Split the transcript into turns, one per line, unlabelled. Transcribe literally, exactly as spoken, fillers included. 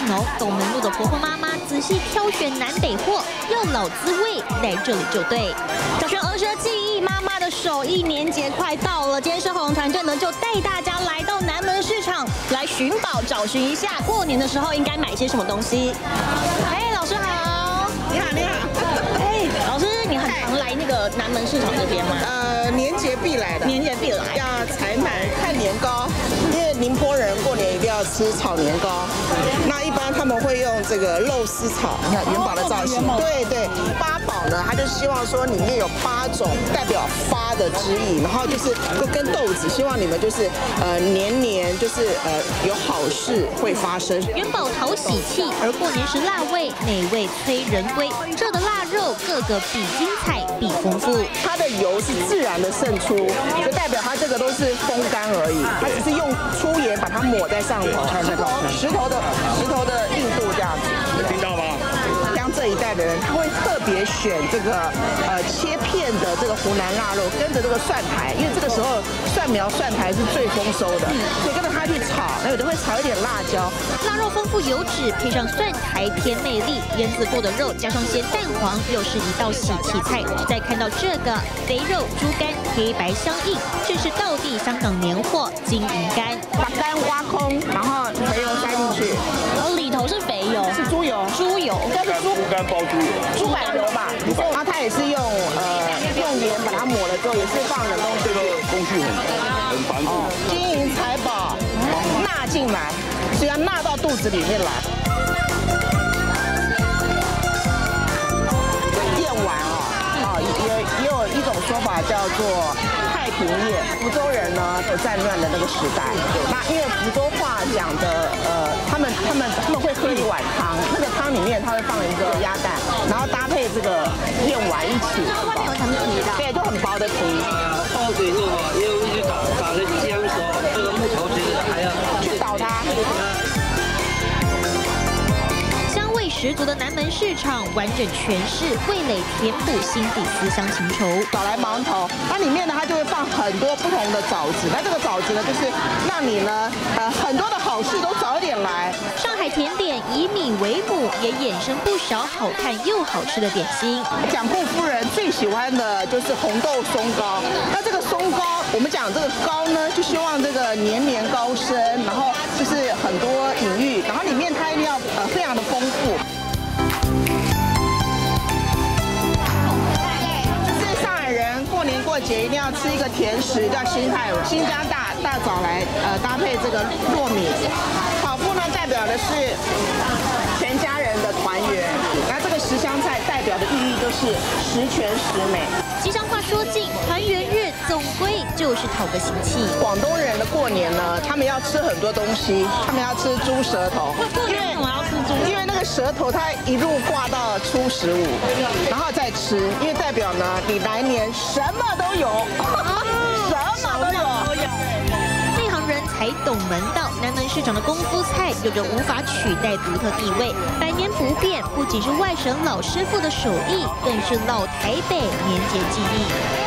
哦。斗门路的婆婆妈妈仔细挑选南北货，要老滋味，来这里就对。
小学儿时的记忆，妈妈的手艺，年节快到了，今天社红团队呢就带大家来到南门市场来寻宝，找寻一下过年的时候应该买些什么东西。哎，老师好，
你好，你好。
哎，老师，你很常来那个南门市场这边吗？
呃，年节必来的，
年节必来，
要采买看年糕，因为宁波人过年一定要吃炒年糕。那一般他们会用这个肉丝炒，你看元宝的造型，对对。八宝呢，他就希望说里面有八种代表发的之意，然后就是跟豆子，希望你们就是呃年年就是呃有好事会发生。
元宝讨喜气，而过年时辣味，美味催人归。这的腊肉个个比精彩，比丰富。
它的油是自然的渗出，就代表它这个都是风干而已，它只是用粗盐把它抹在上头，石头的石头的硬度这样子。
听到吗？
像这一代的人，他会特别选这个呃切片的这个湖南腊肉，跟着这个蒜苔，因为这个时候蒜苗蒜苔是最丰收的，所以跟着它去炒。那有的会炒一点辣椒，
腊肉丰富油脂，配上蒜苔添魅力。腌制过的肉加上些蛋黄，又是一道喜气菜。再看到这个肥肉猪肝，黑白相映，这是道地香港年货金银肝。
把肝挖空，然后肥油塞进去，
然后里头是肥油，
是猪油，
猪油，
应该是猪
猪肝包猪油，
猪板油吧。然后它也是用呃用盐把它抹了之后，也是放冷冻
这个工序很很繁复。
金银财宝纳进来，所以要纳到肚子里面来。燕丸哦，啊也也有一种说法叫做太平宴。福州人呢有战乱的那个时代，那因为福州话讲的呃，他们他们他们会喝一碗汤，那个汤里面它会放一个鸭蛋，然后搭配这个燕丸一起。
外面有层皮的，
对，就很薄的皮。
泡水后啊，也有去打打了姜熟，这个木头其实还要
去捣它。
香味十足的南门市场，完整诠释味蕾填补心底思乡情仇。
找来馒头，它里面呢，它就会放很多不同的枣子。那这个枣子呢，就是让你呢，呃，很多的好事都早一点来。
上海甜点以米为母，也衍生不少好看又好吃的点心。
蒋顾夫人最喜欢的就是红豆松糕。那这个松糕，我们讲这个糕呢，就希望这个年年高升，然后就是很多隐喻，然后里面它一定要呃非常的丰富。就是上海人过年过节一定要吃一个甜食，叫新泰软，新疆大大枣来呃搭配这个糯米。炒夫呢代表的是全家人的团圆，那这个十香菜代表的寓意就是十全十美。
吉祥话说尽，团圆日总归就是讨个喜气。
广东人的过年呢，他们要吃很多东西，他们要吃猪舌头，
因为我要吃猪，
因为那个舌头它一路挂到初十五，然后再吃，因为代表呢你来年什么都有，什么都有。
内行人才懂门道，南门市场的功夫菜有着无法取代独特地位，百年不变。不仅是外省老师傅的手艺，更是老台北年节记忆。